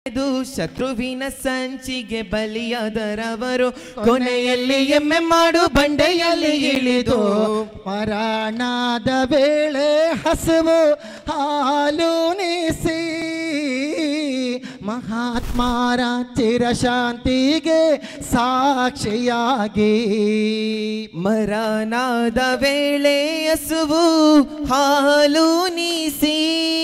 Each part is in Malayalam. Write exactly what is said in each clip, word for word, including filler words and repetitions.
ಶತ್ರುವಿನ ಸಂಚಿಗೆ ಬಲಿಯಾದರವರು ಕೊನೆಯಲ್ಲಿ ಎಮ್ಮೆ ಮಾಡು ಬಂಡೆಯಲ್ಲಿ ಇಳಿದು ಮರಣದ ವೇಳೆ ಹಸುವು ಹಾಲುಣಿಸಿ ಮಹಾತ್ಮರ ಚಿರಶಾಂತಿಗೆ ಸಾಕ್ಷಿಯಾಗಿ ಮರಣದ ವೇಳೆ ಹಸುವು ಹಾಲುಣಿಸಿ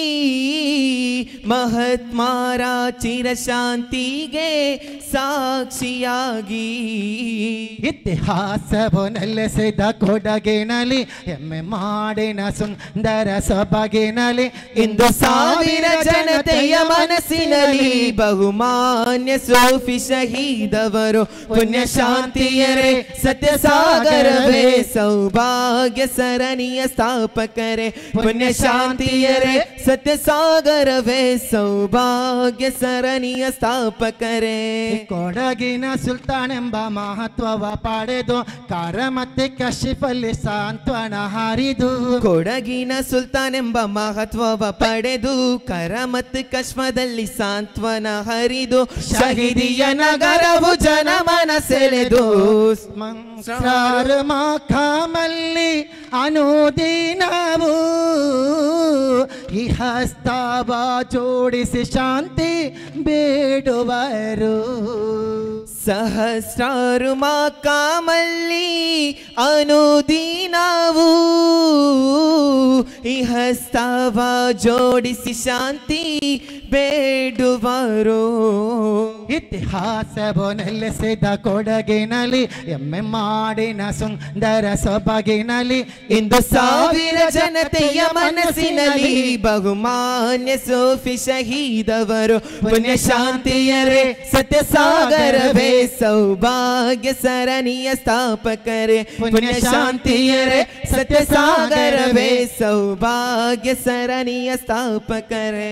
ಮಹಾತ್ಮರ ಚಿರಶಾಂತಿಗೆ ಸಾಕ್ಷಿಯಾಗಿ ಇತಿಹಾಸವು ನೆಲೆಸಿದ ಕೊಡಗಿನಲ್ಲಿ ಹೆಮ್ಮೆ ಮಾಡಿನ ಸುಂದರ ಸೊಬಗಿನಲ್ಲಿ ಇಂದು ಸಾವಿರ ಜನತೆಯ ಮನಸ್ಸಿನಲ್ಲಿ ಬಹುಮಾನ್ಯ ಸೋಫಿ ಶಹೀದವರು ಪುಣ್ಯ ಶಾಂತಿಯರೇ ಸತ್ಯ ಸಾಗರವೇ ಸೌಭಾಗ್ಯ ಸರಣಿಯ ಸ್ಥಾಪಕರೇ ಪುಣ್ಯ ಶಾಂತಿಯರೇ ಸತ್ಯ ಸಾಗರವೇ ಸೌಭಾಗ್ಯ ಸರಣಿಯ ಸ್ಥಾಪಕರೇ ಕೊಡಗಿನ ಸುಲ್ತಾನ್ ಎಂಬ ಮಹತ್ವವ ಪಡೆದು ಕರಮತ್ತೆ ಕಶಿಫಲ್ಲಿ ಸಾಂತ್ವನ ಹರಿದು ಕೊಡಗಿನ ಸುಲ್ತಾನ್ ಎಂಬ ಮಹತ್ವವ ಪಡೆದು ಕರಮತ್ ಕಶ್ಮದಲ್ಲಿ ಸಾಂತ್ವನ ಹರಿದು ಶಹೀದಿಯ ನಗರವು ಜನಮನ ಸೆಳೆದು ಮಾಖಮಲ್ಲಿ ಅನುದಿನವು ಈ ಹಸ್ತವ ಜೋಡಿಸಿ ಶಾಂತಿ ಬೇಡುವರು ಸಹಸ್ರಾರು ಮಾಕಾಮಲ್ಲಿ ಅನುದಿನವು ಈ ಹಸ್ತವ ಜೋಡಿಸಿ ಶಾಂತಿ ಬೇಡುವರು ಇತಿಹಾಸವು ನೆಲೆಸಿದ ಕೊಡಗಿನಲ್ಲಿ ಎಮ್ಮೆ ಮಾಡಿನ ಸುಂದರ ಸೊಬಗಿನಲ್ಲಿ ಇಂದು ಸಾವಿರ ಜನತೆಯ ಮನಸ್ಸಿನಲ್ಲಿ ಬಹುಮಾನ್ಯ ಸೋಫಿ ಶಹೀದವರು ಪುಣ್ಯ ಶಾಂತಿಯರೇ ಸತ್ಯ ಸಾಗರವೇ ಸೌಭಾಗ್ಯ ಸರಣಿಯ ಸ್ಥಾಪಕರೇ ಪುಣ್ಯ ಶಾಂತಿಯರೇ ಸತ್ಯ ಸಾಗರವೇ ಸೌಭಾಗ್ಯ ಸರಣಿಯ ಸ್ಥಾಪಕರೇ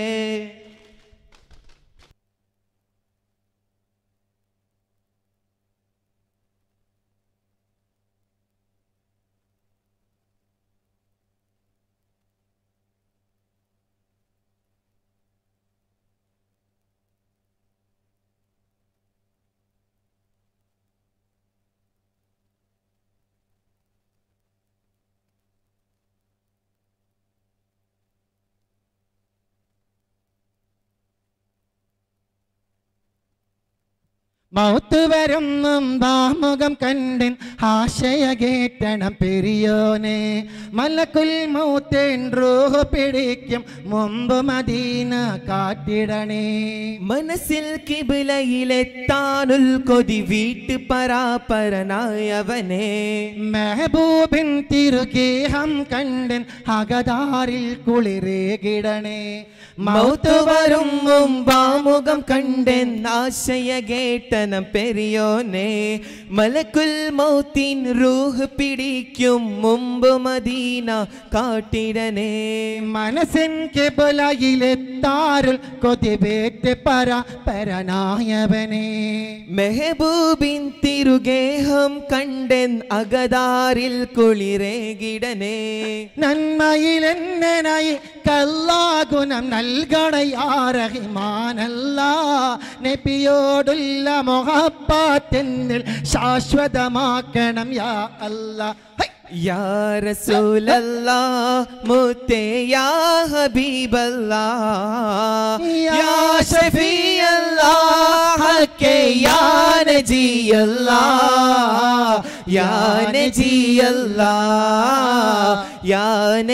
മൗത്ത് വരും മുമ്പാമുഖം കണ്ടിൻ ആശയ കേട്ടണം പെരിയോനെ മലക്കുൽ മൗത്തേൻ റൂഹ് പിടിക്കും മുമ്പ് മദീന കാട്ടിടണേ മനസ്സിൽ കിബിലയിലെത്താനുൽ കൊതി വീട്ട് പരാപരനായവനെ മെഹബൂബിൻ തിരുഗേഹം കണ്ടിൻ അകതാരിൽ കുളിരേകിടണേ മൗത്ത് വരും മുമ്പാമുഖം കണ്ടെൻ ആശയ കേട്ടനം പെരിയോനെ മലക്കുൽ മൗത്തിൻ റൂഹ് പിടിക്കും മുമ്പ് മദീന കാട്ടിടണേ മനസ്സിൻ കിബിലയിലെത്താരുൽ കൊതി വീട്ട് പരാപരനായവനെ മെഹബൂബിൻ തിരുഗേഹം കണ്ടെൻ അകതാരിൽ കുളിരേകിടനെ നന്മയിലെന്നായി കല്ലാഗുണം നൽകണയാ റഹ്മാനല്ലാ നബിയോടുള്ള മുഹബ്ബത്തിനിൽ ശാശ്വതമാക്കണം യാ അല്ലാ യാ റസൂലല്ലാഹ് മുത്തേ യാ ഹബീബല്ലാഹ് യാ ശഫീഅല്ലാഹ് ഹക്കേ യാ നജിയല്ലാഹ് യാ നജിയല്ലാഹ് യാ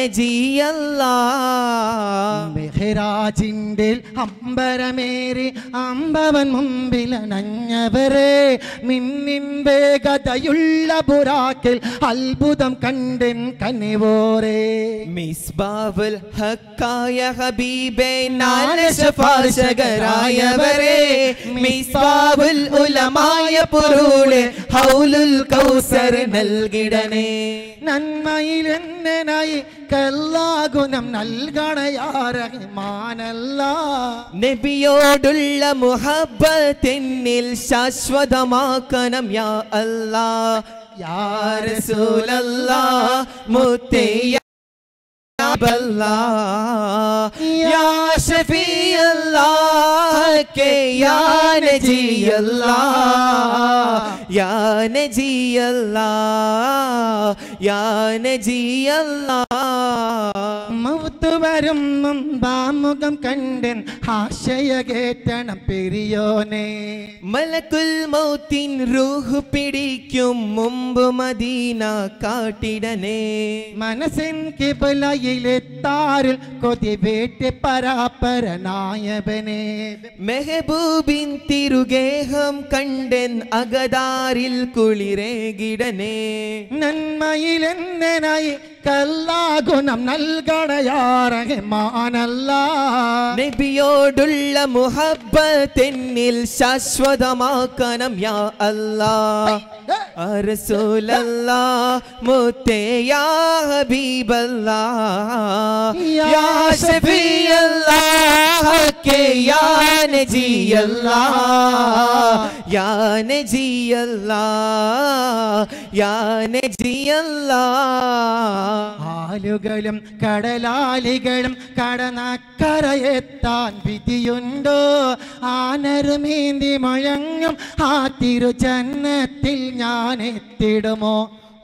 നജിയല്ലാഹ് മെഹ്റാജിന്റെ അമ്പരമേറി അമ്പവൻ മുമ്പിലണഞ്ഞവരെ മിന്നിൻ വേഗതയുള്ള ബുറാക്കിൽ അത്ഭുത കണ്ടൻ കനിവോരേ മിസ്ബാവുൽ ഹക്കായ ഹബീബേ നാല് ശഫാശകരായവരേ മിസ്ബാവുൽ ഉലമായ പുരുളെ ഹൗലുൽ കൗസർ നൽകിടണേ നന്മയിലെന്നായി കല്ലാഗുണം നൽകണയാ റഹ്മാനല്ലാ നബിയോടുള്ള മുഹബ്ബത്തിനിൽ ശാശ്വതമാക്കണം യാ അല്ലാഹ് യാ റസൂലല്ലാഹ് മുത്തേ യാ ഹബീബല്ലാഹ് യാ ശഫീഅല്ലാഹ് के या नजी अल्लाह या नजी अल्लाह या नजी अल्लाह മൗത്ത് വരും മുമ്പാമുഖം കണ്ടൻ ആശയ കേട്ടണം പെരിയോനെ മലക്കുൽ മൗത്തിൻ റൂഹ് പിടിക്കും മുമ്പ് മദീന കാട്ടിടനേ മനസ്സിൻ കിബിലയിലെത്താറിൽ കൊതി വീട്ടി പരാപരനായവനെ മെഹബൂബിൻ തിരുഗേഹം കണ്ടൻ അകതാരിൽ കുളിരേകിടനേ നന്മയിലെന്നനായി കല്ലാഗുണം നൽകണയാറഹ്മാനല്ല നബിയോടുള്ള മുഹബ്ബത്തെന്നിൽ ശാശ്വതമാക്കണം യാ അല്ലാഹ് യാ റസൂലല്ലാഹ് മുത്തേ യാ ഹബീബല്ലാഹ് യാ ശഫീഅല്ലാഹ് കേ യാ നജിയല്ലാഹ് യാ നജിയല്ലാഹ് യാ നജിയല്ലാഹ് ആലുകളും കടലാലികളും കടനക്കരയെത്താൻ വിധിയുണ്ടോ ആനരുമീന്തി മുഴങ്ങും ആ തിരുജന്നത്തിൽ ഞാൻ എത്തിടുമോ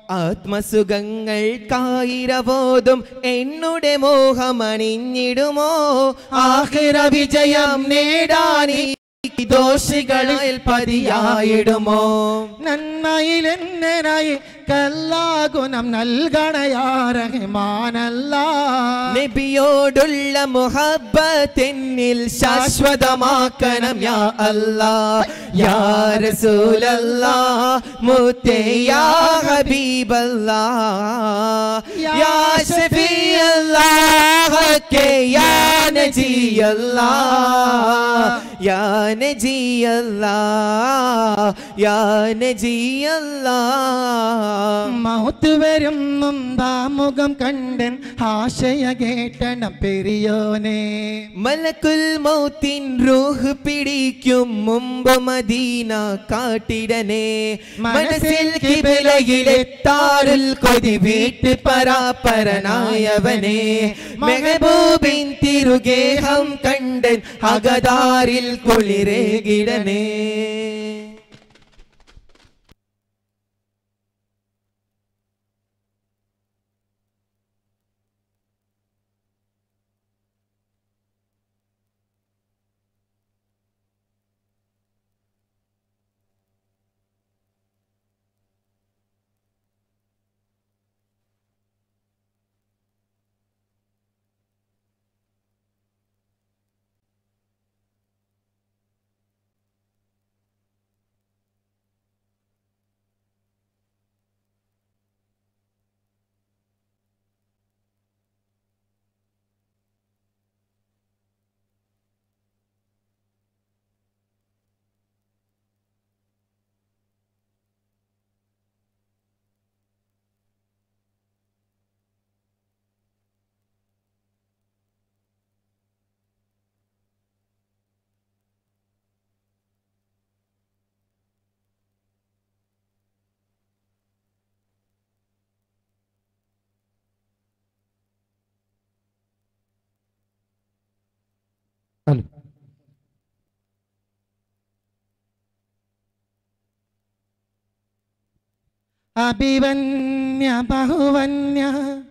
ആത്മസുഖങ്ങൾക്കായിരബോധം എന്നുടെ മോഹമണിഞ്ഞിടുമോ ആഖിറ വിജയം നേടാനീ ദോഷികളിൽ പതിയായിടുമോ നന്മയിലെന്നനായി കല്ലാഗുണം നൽകണയാറഹ്മാനല്ല നബിയോടുള്ള മുഹബ്ബത്തെന്നിൽ ശാശ്വതമാക്കണം യാ അല്ലാഹ് യാ റസൂലല്ലാഹ് മുത്തേ യാ ഹബീബല്ലാഹ് യാ ശഫീഅല്ലാഹ് കേ യാ നജിയല്ലാഹ് യാ നജിയല്ലാഹ് യാ നജിയല്ലാഹ് മൗത്ത് വരും മുമ്പാമുഖം കണ്ടൻ ആശയ കേട്ടണം പെരിയോനെ മലക്കുൽ മൗത്തിൻ റൂഹ് പിടിക്കും മുമ്പ് മദീന കാട്ടിടനേ മനസ്സിൽ കിബിലയിലെത്താറിൽ കൊതി വീട്ട് പരാപരനായവനെ മെഹബൂബിൻ തിരുഗേഹം കണ്ടൻ അകതാരിൽ കുളിരേകിടനേ അഭിവന്യ ബഹുവന്യ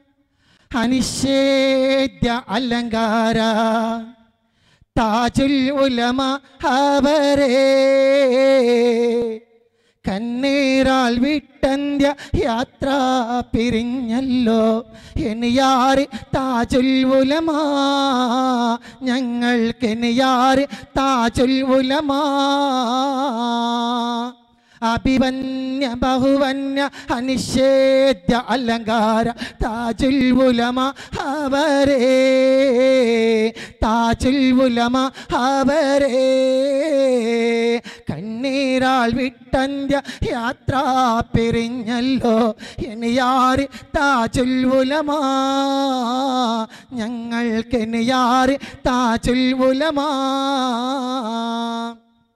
അനിഷേദ്യ അലങ്കാര താജുൽ ഉലമ അവരേ കണ്ണീരാൽ വിട്ടന്ത്യ യാത്ര പിരിഞ്ഞല്ലോ എനിയാറ് താജുൽ ഉലമ ഞങ്ങൾക്കെനിയാറ് താജുൽ ഉലമ അഭിവന്യ ബഹുവന്യ അനിഷേദ്യ അലങ്കാര താജുൽ ഉലമ അവരേ താജുൽ ഉലമ അവരേ കണ്ണീരാൽ വിട്ടന്ത്യ യാത്ര പിരിഞ്ഞല്ലോ എനിയാറ് താജുൽ ഉലമ ഞങ്ങൾക്കെനിയാറ് താജുൽ ഉലമ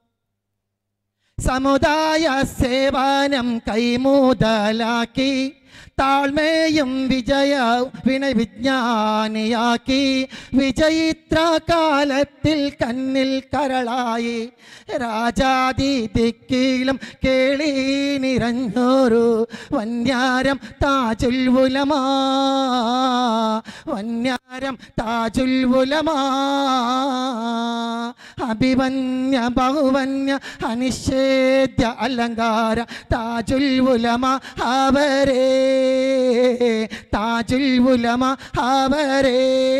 സമുദായ സേവനം കൈമുതലാക്കി താഴ്മയും വിജയ വിനയ വിജ്ഞാനിയാക്കി വിജയിത്ര കാലത്തിൽ കണ്ണിൽ കരളായി രാജാതി ദിക്കിലും കേളി നിറഞ്ഞോരു വന്യാരം താജുൽ ഉലമാ വന്യാരം താജുൽ ഉലമാ അഭിവന്യ ബഹുവന്യ അനിഷേധ്യ അലങ്കാര താജുൽ ഉലമ അവരേ താജുൽ ഉലമ അവരേ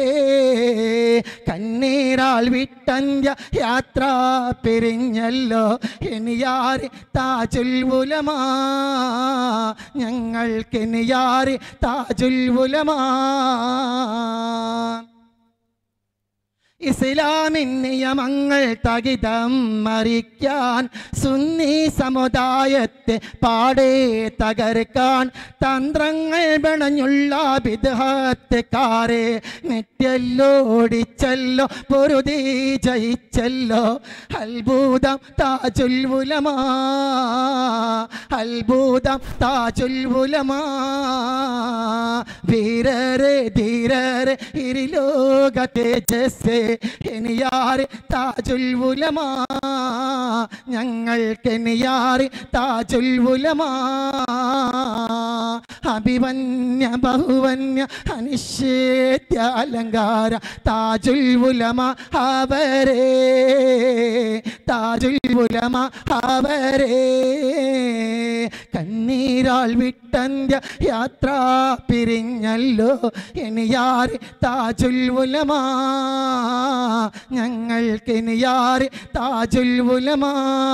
കണ്ണീരാൽ വിട്ടന്ത്യ യാത്ര പിരിഞ്ഞല്ലോ ഇനിയാരി താജുൽ ഉലമ ഞങ്ങൾക്കിനിയാരി താജുൽ ഉലമ ഇസ്ലാമിൻ നിയമങ്ങൾ തകിതം മറിക്കാൻ സുന്നി സമുദായത്തെ പാടെ തകർക്കാൻ തന്ത്രങ്ങൾ ബണഞ്ഞുള്ള ബിദ്അത്ത്കാരെ നെറ്റല്ലോടിച്ചല്ലോ പൊരുതി ജയിച്ചല്ലോ അത്ഭുതം താജുൽ ഉലമാ അത്ഭുതം താജുൽ ഉലമാ വീരരെ ധീരരെ ഇരുലോക തേജസ്സേ ഇനിയാരി താജുൽ ഉലമാ ഞങ്ങൾക്കിനിയാരി താജുൽ ഉലമാ അഭിവന്യ ബഹുവന്യ അനിഷേധ്യ അലങ്കാര താജുൽ ഉലമ അവരേ താജുൽ ഉലമ അവരേ കണ്ണീരാൽ വിട്ടന്ത്യ യാത്ര പിരിഞ്ഞല്ലോ ഇനിയാരി താജുൽ ഉലമ ഞങ്ങൾക്കിനിയാരി താജുൽ ഉലമ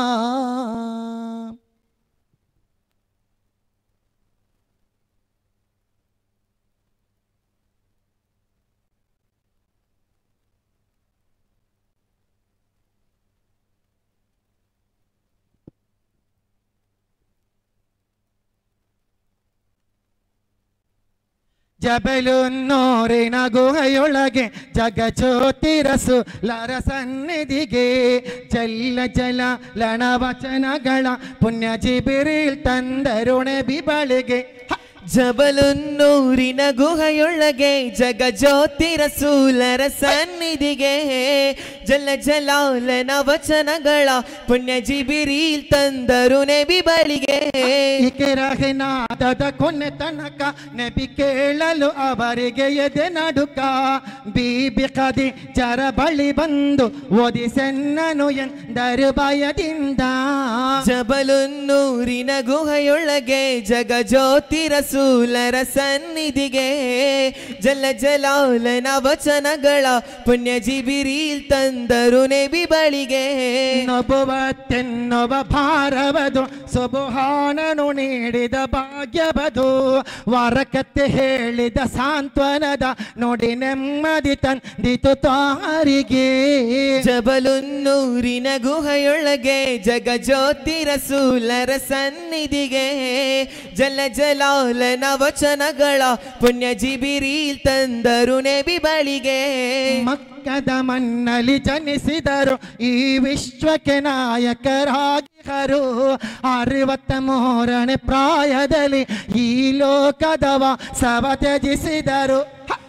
ಜಬಲುನ್ನೋರಿನ ಗುಹೆಯೊಳಗೆ ಜಗಜ್ಯೋತಿರಸು ಲರ ಸನ್ನಿಧಿಗೆ ಜಲ್ಲ ಜಲ ಲಣವಚನಗಳ ಪುಣ್ಯ ಜಿಬಿರಿಲ್ ತಂದರುಣೆ ಬಿಬಳಿಗೆ ಜಬಲುನ್ನೂರಿನ ಗುಹೆಯೊಳಗೆ ಜಗಜ್ಯೋತಿ ರಸೂಲರ ಸನ್ನಿಧಿಗೆ ಜಲ ಜಲಾಲನ ವಚನಗಳ ಪುಣ್ಯ ಜಿಬಿರಿಲ್ ತಂದರು ನಬಿ ಬಳಿಗೆ ನಾದದ ಕೊನೆ ತನಕ ನಬಿ ಕೇಳಲು ಅವರಿಗೆ ಎದೆ ನಡುಕ ಬೀಬಿ ಕದಿ ಜರ ಬಳಿ ಬಂದು ಓದಿಸೆನ್ನನು ಎಂದರು ಭಯದಿಂದ ಜಬಲುನ್ನೂರಿನ ಗುಹೆಯೊಳಗೆ ಜಗಜ್ಯೋತಿ ರಸೂಲ ಸೂಲರ ಸನ್ನಿಧಿಗೆ ಜಲ ಜಲಾಲನ ವಚನಗಳ ಪುಣ್ಯ ಜಿಬಿರಿಲ್ ತಂದರು ನಬಿ ಬಳಿಗೆ ನಬುವತ್ತೆನ್ನುವ ಭಾರವದು ಸುಬ್ಹಾನನು ನೀಡಿದ ಭಾಗ್ಯವದು ವರಕತೆ ಹೇಳಿದ ಸಾಂತ್ವನದ ನೋಡಿ ನೆಮ್ಮದಿ ತಂದಿತು ತಾರಿಗೆ ಜಬಲುನ್ನೂರಿನ ಗುಹೆಯೊಳಗೆ ಜಗಜ್ಯೋತಿ ರಸೂಲರ ಸನ್ನಿಧಿಗೆ ಜಲ ಜಲಾಲ ವಚನಗಳ ಪುಣ್ಯ ಜಿಬಿರಿಲ್ ತಂದರು ನಬಿ ಬಳಿಗೆ ಮಕ್ಕದ ಮಣ್ಣಲ್ಲಿ ಜನಿಸಿದರು ಈ ವಿಶ್ವಕ್ಕೆ ನಾಯಕರಾಗಿಹರು ಅರವತ್ತ ಮೂರನೇ ಪ್ರಾಯದಲ್ಲಿ ಈ ಲೋಕದವ ಸವ ತ್ಯಜಿಸಿದರು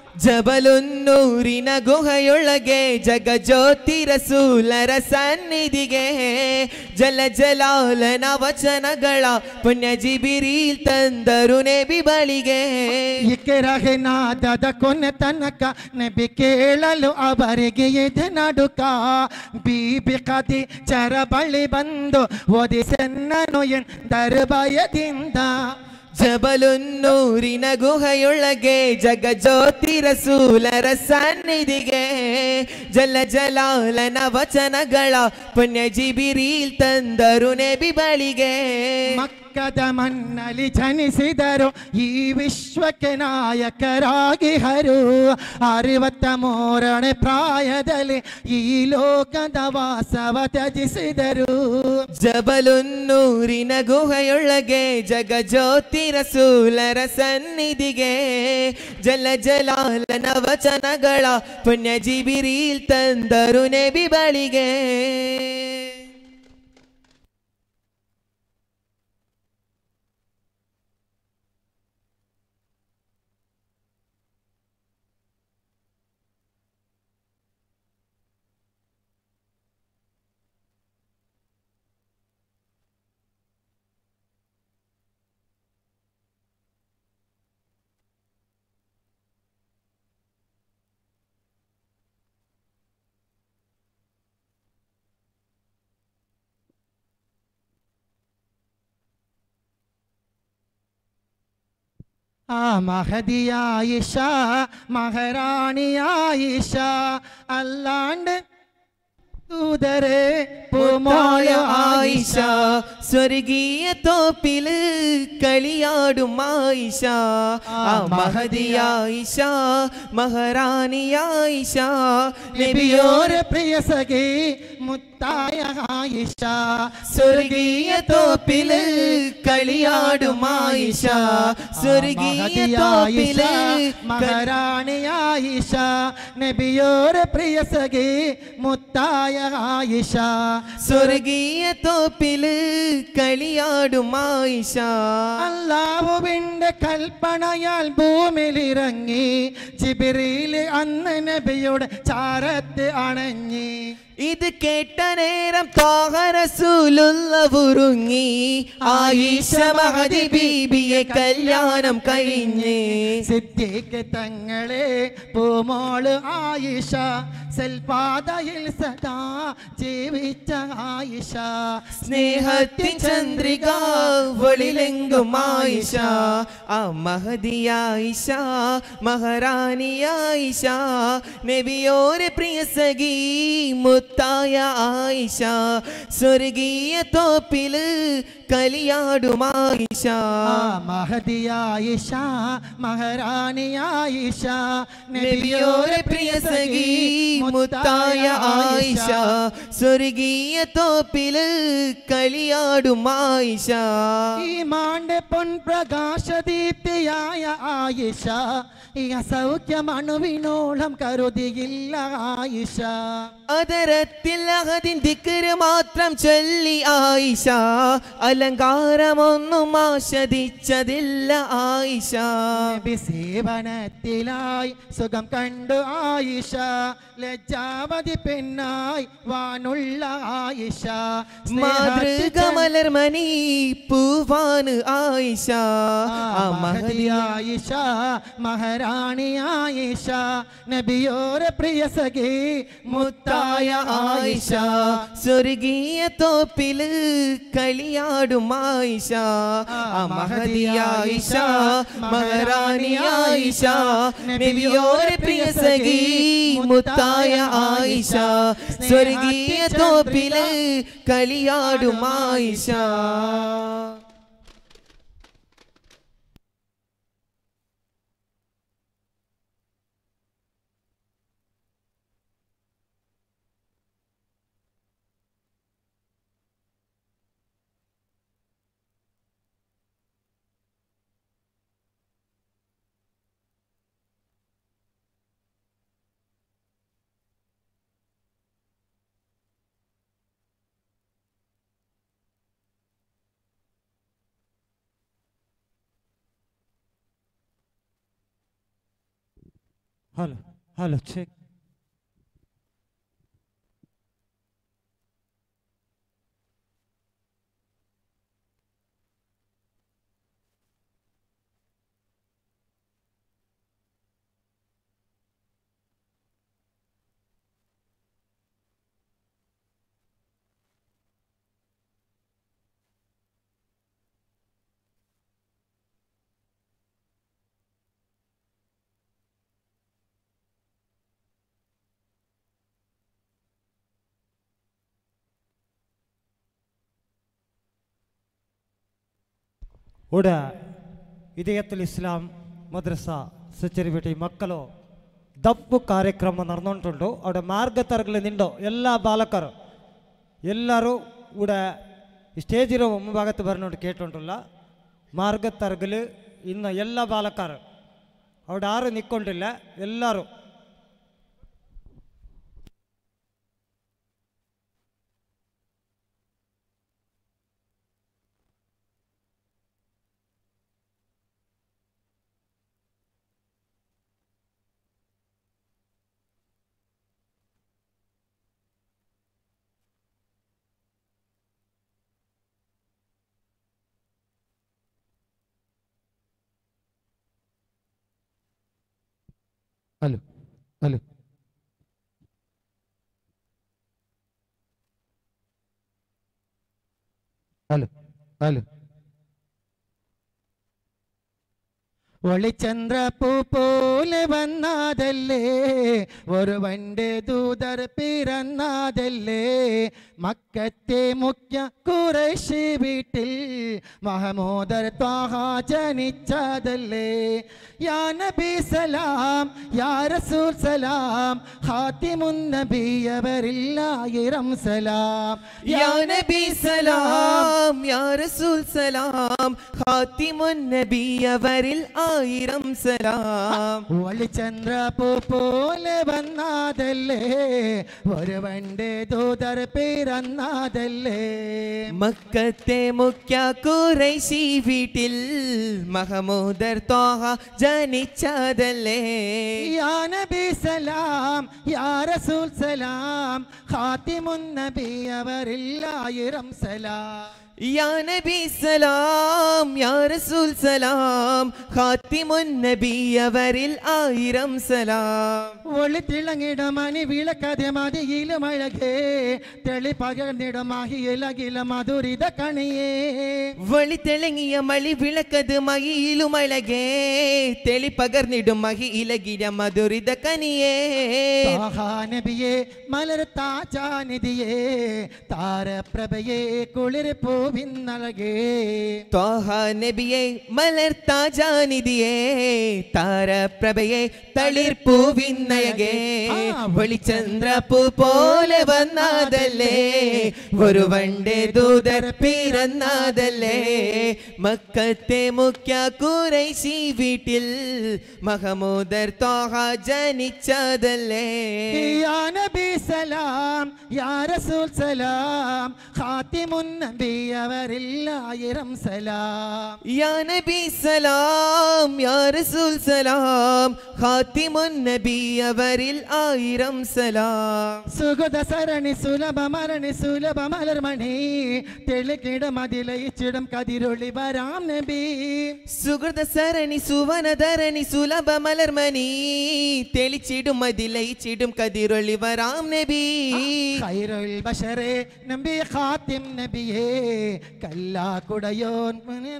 ಜಬಲುನ್ನೂರಿನ ಗುಹೆಯೊಳಗೆ ಜಗಜ್ಯೋತಿ ರಸೂಲರ ಸನ್ನಿಧಿಗೆ ಜಲ ಜಲಾಲನ ವಚನಗಳ ಪುಣ್ಯ ಜಿಬಿರಿಲ್ ತಂದರು ನಬಿ ಬಳಿಗೆ ಇಕೆರಹೆ ನಾದದ ಕೊನೆ ತನಕ ನಬಿ ಕೇಳಲು ಅವರಿಗೆ ಎದೆ ನಡುಕ ಬೀಬಿ ಕದಿ ಚರ ಬಳಿ ಬಂದು ಓದಿಸೆನ್ನನು ಎಂದರು ಭಯದಿಂದ ಜಬಲುನ್ನೂರಿನ ಗುಹೆಯೊಳಗೆ ಜಗಜ್ಯೋತಿ ರಸೂಲರ ಸನ್ನಿಧಿಗೆ ಜಲ ಜಲಾಲನ ವಚನಗಳ ಪುಣ್ಯ ಜಿಬಿರಿಲ್ ತಂದರು ನಬಿ ಬಳಿಗೆ ಮಕ್ಕದ ಮಣ್ಣಲ್ಲಿ ಜನಿಸಿದರು ಈ ವಿಶ್ವಕ್ಕೆ ನಾಯಕರಾಗಿಹರು ಅರವತ್ತ ಮೂರನೇ ಪ್ರಾಯದಲ್ಲಿ ಈ ಲೋಕದ ವಾಸವ ತ್ಯಜಿಸಿದರು ಜಬಲುನ್ನೂರಿನ ಗುಹೆಯೊಳಗೆ ಜಗಜ್ಯೋತಿ ರಸೂಲರ ಸನ್ನಿಧಿಗೆ ಜಲ ಜಲಾಲನ ವಚನಗಳ ಪುಣ್ಯ ಜಿಬಿರಿಲ್ ತಂದರು ನಬಿ ಬಳಿಗೆ ആ മഹദിയായിഷ മഹാറാണിയായിഷ അല്ലാണ്ട് ദൂതരെ പൂമോള ആയിഷ സ്വർഗീയ തോപ്പില് കളിയാടും ആയിഷ ആ മഹദിയായിഷ മഹാറാണിയായിഷ നബിയോരെ പ്രിയ സഖി മുത്തായ ആയിഷ സ്വർഗീയ തോപ്പില് കളിയാടും ആയിഷ സ്വർഗീയ തോപ്പില് മഹാറാണിയായിഷ നബിയോരെ പ്രിയ സഖി മുത്തായ ആയിഷ സ്വർഗീയ തോപ്പില് കളിയാടും ആയിഷ അല്ലാഹുവിന്റെ കൽപ്പനയാൽ ഭൂമിയിലിറങ്ങി ജിബ്രീൽ അന്ന് നബിയുടെ ചാരത്ത് അണഞ്ഞി ഇത് കേട്ട നേരം ത്വാഹ റസൂലുള്ള ഉറങ്ങി ആയിഷ മഹദി ബീബിയെ കല്യാണം കഴിഞ്ഞ് സിദ്ദീഖ് തങ്ങളെ പൂമോള് ആയിഷ സൽപാതയിൽ സദാ ജീവിച്ച ആയിഷ സ്നേഹത്തിൻ ചന്ദ്രിക ഒളിലെങ്കും ആയിഷ ആ മഹദിയായിഷ മഹാറാണിയായിഷ നബിയോരെ പ്രിയ സഖി മുത്തായ ആയിഷ സ്വർഗീയ തോപ്പില് കളിയാടും ആയിഷ മഹദിയായിഷ മഹാറാണിയായിഷ നബിയോരെ പ്രിയ സഖി മുത്തായ ആയിഷ സ്വർഗീയ തോപ്പില് കളിയാടും ആയിഷ ഈമാന്റെ പൊൻപ്രകാശദീപ്തിയായ ആയിഷ ഈ അസൗഖ്യമണുവിനോളം കരുതിയില്ല ആയിഷ അതരത്തിൽ അഹദിൻ ദിക്റ് മാത്രം ചൊല്ലി ആയിഷ അലങ്കാരമൊന്നും ആസ്വദിച്ചതില്ല ആയിഷ നബി സേവനത്തിലായി സുഖം കണ്ടു ആയിഷ ലജ്ജാവതി പെണ്ണായി വാനുള്ള ആയിഷ മാതൃക മലർമണി പൂവാന് ആയിഷ ആ മഹദിയായിഷ മഹാറാണി ആയിഷ നബിയോരെ പ്രിയ സഖി മുത്തായ ആയിഷ സ്വർഗീയ തോപ്പില് കളിയാടും ആയിഷ ആ മഹദിയായിഷ മഹാറാണി ആയിഷ നബിയോരെ പ്രിയ സഖി മുത്തായ ആയിഷ സ്വർഗീയ തോപ്പില് കളിയാടും ആയിഷ ഹലോ ഹലോ ചെക്ക് ഇവിടെ ഇദയത്തുൽ ഇസ്ലാം മദ്രസ ಸಚ್ಚರಿಬೇಟಿ ಮಕ್ಕಳು ದಪ್ಪು ಕಾರ್ಯಕ್ರಮ ನಡೆದುಂಟುಂಟು അവിടെ ಮಾರ್ಗತರಗಲು ನಿಂಡು ಎಲ್ಲ ಬಾಲಕರು ಎಲ್ಲರೂ ഇവിടെ സ്റ്റേജിರೋ ಮುಂಭಾಗത്ത് ಬರನೋಡು ಕೇಟುಂಟುಲ್ಲ ಮಾರ್ಗತರಗಲು ಇನ್ನು ಎಲ್ಲ ಬಾಲಕರು അവിടെ ആരും നിൽക്കൊണ്ടില്ല എല്ലാവരും ഹലോ ഹലോ ഹലോ ഹലോ ഒളിച്ചന്ദ്രപ്പൂ പോലെ വന്നാതല്ലേ ഒരുവന്റെ ദൂതർ പിറന്നാതല്ലേ മക്കത്തെ മുഖ്യ ഖുറൈശി വീട്ടിൽ മഹമൂദർ ത്വാഹ ജനിച്ചതല്ലേ യാ നബി സലാം യാ റസൂൽ സലാം ഖാതിമുൻ നബിയവരില്ലായിരം സലാം യാ നബി സലാം യാ റസൂൽ സലാം ഖാതിമുൻ നബിയവരിൽ ആയിരം സലാം ഒളിച്ചന്ദ്രപ്പൂ പോലെ വന്നാതല്ലേ ഒരുവന്റെ ദൂതർ പിറന്നാതല്ലേ മക്കത്തെ മുഖ്യ ഖുറൈശി വീട്ടിൽ മഹമൂദർ ത്വാഹ ജനിച്ചതല്ലേ യാ നബി സലാം യാ റസൂൽ സലാം ഖാതിമുൻ നബിയവരില്ലായിരം സലാം യാ നബി സലാം യാ റസൂൽ സലാം ഖാതിമുൻ നബിയവരിൽ ആയിരം സലാം ഒളി തിളങ്ങിട മണി വിളക്കതെ മതിയിലും അഴകേ തെളി പകർന്നിടമാഹിയിലകില മധുരിത കണിയേ വളി തിളങ്ങിയ മളി വിളക്കത് മഹിയിലും അഴകേ തെളി പകർന്നിടും മഹി ഇലകിര മധുരിത കനിയേ നബിയെ മലർ താജാനിധിയേ താരപ്രഭയെ കുളിർ പൂവിന്നഴകേ ത്വാഹ നബിയെ മലർ താജാനിധിയേ താരപ്രഭയെ തളിർപ്പൂവിന്നഴകേ വെളിച്ചന്ദ്രപ്പൂ പോലെ വന്നാതല്ലേ ഒരുവന്റെ ദൂതർ പിറന്നാതല്ലേ മക്കത്തെ മുഖ്യ ഖുറൈശി വീട്ടിൽ മഹമൂദർ ത്വാഹ ജനിച്ചതല്ലേ യാ നബി സലാം യാ റസൂൽ സലാം ഖാതിമുൻ നബിയവരില്ലായിരം സലാം യാ നബി സലാം യാ റസൂൽ സലാം ഖാതിമുൻ നബിയവരിൽ ആയിരം സലാം സുഗത സരണി സുലഭ മരണി സുലഭ മലർമണി തെളിക്കിട മതിലയിച്ചിടും കതിരൊളി വരാം നബി സുഹൃത സരണി സുവനധരണി സുലഭ മലർമണി തെളിച്ചിടും മതിലയിച്ചിടും കതിരൊളി വരാം നബി ഖൈറുൽ ബശറേ നബി ഖാതിം നബിയേ കല്ലാ കുടയോൻ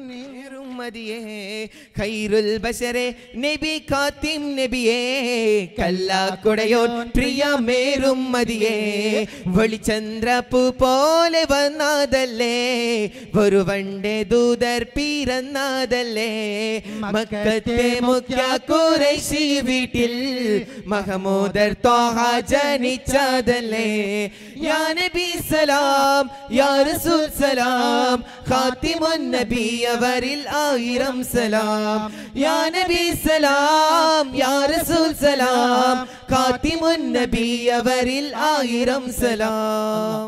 മതിയേ ഖൈറുൽ ബശറേ നബി ഖാതിം നബിയേ കല്ലാ കുടയോൻ പ്രിയ മേരും മതിയേ വെളിച്ചന്ദ്രപ്പൂ പോലെ വന്നാതല്ലേ ഒരുവന്റെ ദൂതർ പിറന്നാതല്ലേ മക്കത്തെ മുഖ്യ ഖുറൈശി വീട്ടിൽ മഹമൂദർ ത്വാഹ ജനിച്ചതല്ലേ യാ നബി സലാം യാ റസൂൽ സലാം ഖാതിമുൻ നബിയവരിൽ ആയിരം സലാം യാ നബി സലാം യാ റസൂൽ സലാം ഖാതിമുൻ നബിയവരിൽ ആയിരം സലാം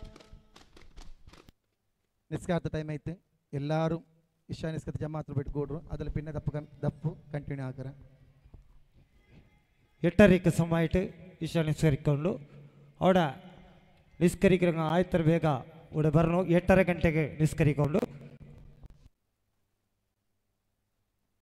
നിസ്കാരത്തെ ടൈം ആയിട്ട് എല്ലാവരും ഇഷാ നിസ്കത്ത് ജമാഅത്തിൽ പോയിട്ട് കൂടും അതിൽ പിന്നെ ദപ്പ് ദപ്പ് കണ്ടിന്യൂ ആക്കറ ಎಟ್ಟರಿಕೆ ಸಮಯಟ್ಟು ಇಷ್ಟ ನಿಸ್ಕರಿಕೊಂಡು ಅವಡ ನಿಸ್ಕರಿಕ್ರಂಗ ಆಯ್ತರ ಬೇಗ ಉಡ ಬರ್ನು ಎಟ್ಟರ ಗಂಟೆಗೆ ನಿಸ್ಕರಿಕೊಂಡು